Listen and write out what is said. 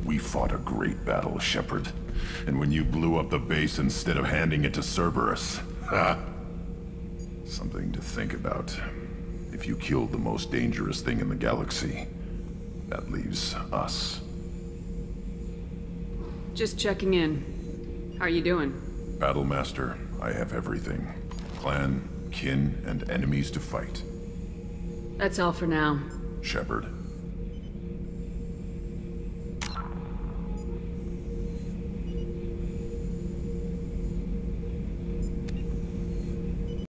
We fought a great battle, Shepard. And when you blew up the base instead of handing it to Cerberus, ha! Something to think about. If you killed the most dangerous thing in the galaxy, that leaves us. Just checking in. How are you doing? Battlemaster, I have everything. Clan, kin, and enemies to fight. That's all for now. Shepard,